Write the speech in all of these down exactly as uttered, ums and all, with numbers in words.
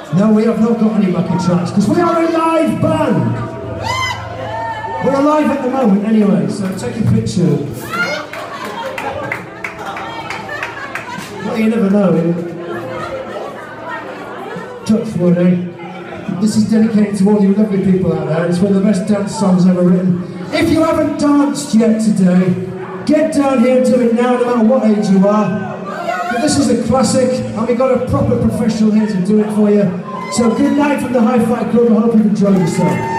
No, we have not got any backing tracks, because we are a live band! We're alive at the moment anyway, so take a picture. Well, you never know. Touch wood, eh? This is dedicated to all you lovely people out there. It's one of the best dance songs ever written. If you haven't danced yet today, get down here and do it now, no matter what age you are. But this is a classic, and we've got a proper professional here to do it for you. So good night from the Hi-Fi Club. I hope you've enjoyed yourself.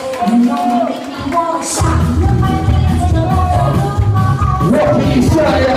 What can you say?